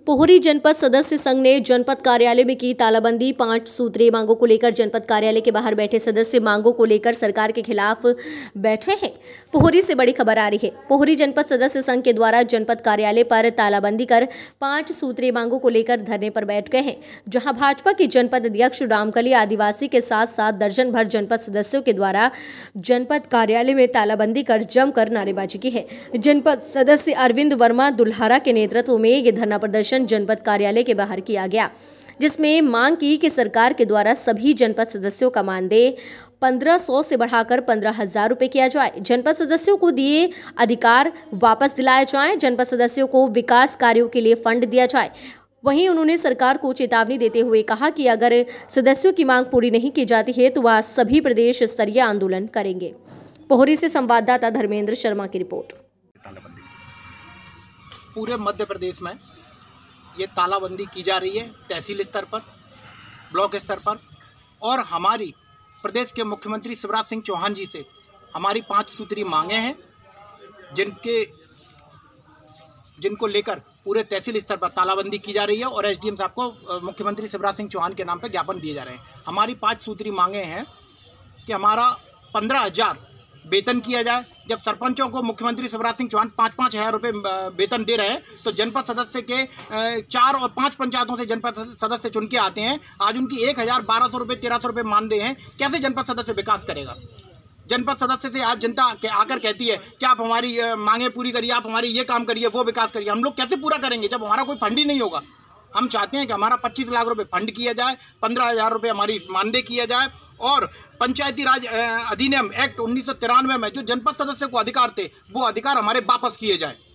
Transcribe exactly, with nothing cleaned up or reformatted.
पोहरी जनपद सदस्य संघ ने जनपद कार्यालय में की तालाबंदी। पांच सूत्रीय मांगों को लेकर जनपद कार्यालय के बाहर बैठे सदस्य मांगों को लेकर सरकार के खिलाफ बैठे हैं। पोहरी से बड़ी खबर आ रही है। पोहरी जनपद सदस्य संघ के द्वारा जनपद कार्यालय पर तालाबंदी कर पांच सूत्रीय मांगों को लेकर धरने पर बैठ गए हैं, जहां भाजपा के जनपद अध्यक्ष रामकली आदिवासी के साथ साथ दर्जन भर जनपद सदस्यों के द्वारा जनपद कार्यालय में तालाबंदी कर जमकर नारेबाजी की है। जनपद सदस्य अरविंद वर्मा दुल्हारा के नेतृत्व में ये धरना प्रदर्शन जनपद कार्यालय के बाहर किया गया, जिसमें मांग की कि सरकार के द्वारा सभी जनपद सदस्यों का मानदेय पंद्रह सौ से बढ़ाकर पंद्रह हजार रुपए किया जाए। जनपद सदस्यों को दिए अधिकार वापस दिलाए जाए। जनपद सदस्यों को विकास कार्यों के लिए फंड दिया जाए। वहीं उन्होंने सरकार को चेतावनी देते हुए कहा कि अगर सदस्यों की मांग पूरी नहीं की जाती है तो वह सभी प्रदेश स्तरीय आंदोलन करेंगे। पोहरी से संवाददाता धर्मेंद्र शर्मा की रिपोर्ट। पूरे मध्य प्रदेश में ये तालाबंदी की जा रही है, तहसील स्तर पर, ब्लॉक स्तर पर, और हमारी प्रदेश के मुख्यमंत्री शिवराज सिंह चौहान जी से हमारी पांच सूत्री मांगे हैं, जिनके जिनको लेकर पूरे तहसील स्तर पर तालाबंदी की जा रही है और एसडीएम साहब को मुख्यमंत्री शिवराज सिंह चौहान के नाम पर ज्ञापन दिए जा रहे हैं। हमारी पांच सूत्री मांगे हैं कि हमारा पंद्रह हजार वेतन किया जाए। जब सरपंचों को मुख्यमंत्री शिवराज सिंह चौहान पाँच पाँच हजार रुपये वेतन दे रहे हैं, तो जनपद सदस्य के चार और पांच पंचायतों से जनपद सदस्य चुन के आते हैं। आज उनकी एक हज़ार बारह सौ रुपये तेरह सौ रुपये मानदेय हैं। कैसे जनपद सदस्य विकास करेगा? जनपद सदस्य से आज जनता आकर कहती है कि आप हमारी मांगे पूरी करिए, आप हमारी ये काम करिए, वो विकास करिए। हम लोग कैसे पूरा करेंगे जब हमारा कोई फंड ही नहीं होगा? हम चाहते हैं कि हमारा पच्चीस लाख रुपए फंड किया जाए, पंद्रह हजार रुपये हमारी मानदेय किया जाए, और पंचायती राज अधिनियम एक्ट उन्नीस सौ तिरानवे में जो जनपद सदस्य को अधिकार थे, वो अधिकार हमारे वापस किए जाए।